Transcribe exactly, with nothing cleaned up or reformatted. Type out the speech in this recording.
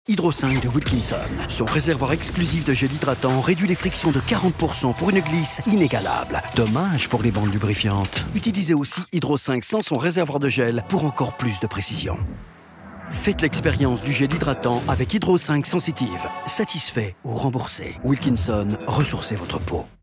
Hydro cinq de Wilkinson. Son réservoir exclusif de gel hydratant réduit les frictions de quarante pour cent pour une glisse inégalable. Dommage pour les bandes lubrifiantes. Utilisez aussi Hydro cinq sans son réservoir de gel pour encore plus de précision. Faites l'expérience du gel hydratant avec Hydro cinq Sensitive. Satisfait ou remboursé. Wilkinson, ressourcez votre peau.